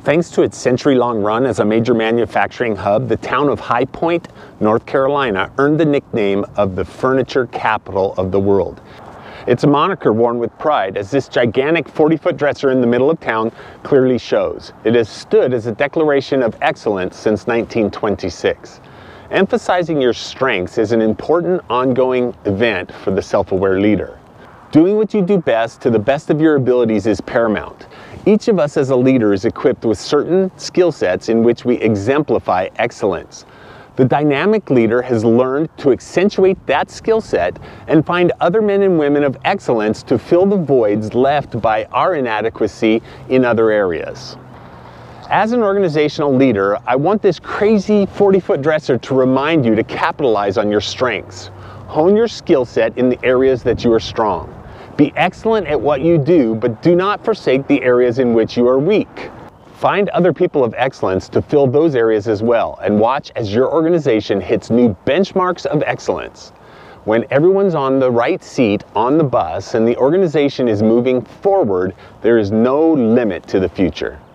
Thanks to its century-long run as a major manufacturing hub, the town of High Point, North Carolina, earned the nickname of the furniture capital of the world. It's a moniker worn with pride, as this gigantic 40-foot dresser in the middle of town clearly shows. It has stood as a declaration of excellence since 1926. Emphasizing your strengths is an important ongoing event for the self-aware leader. Doing what you do best to the best of your abilities is paramount. Each of us as a leader is equipped with certain skill sets in which we exemplify excellence. The dynamic leader has learned to accentuate that skill set and find other men and women of excellence to fill the voids left by our inadequacy in other areas. As an organizational leader, I want this crazy 40-foot dresser to remind you to capitalize on your strengths. Hone your skill set in the areas that you are strong. Be excellent at what you do, but do not forsake the areas in which you are weak. Find other people of excellence to fill those areas as well, and watch as your organization hits new benchmarks of excellence. When everyone's on the right seat on the bus and the organization is moving forward, there is no limit to the future.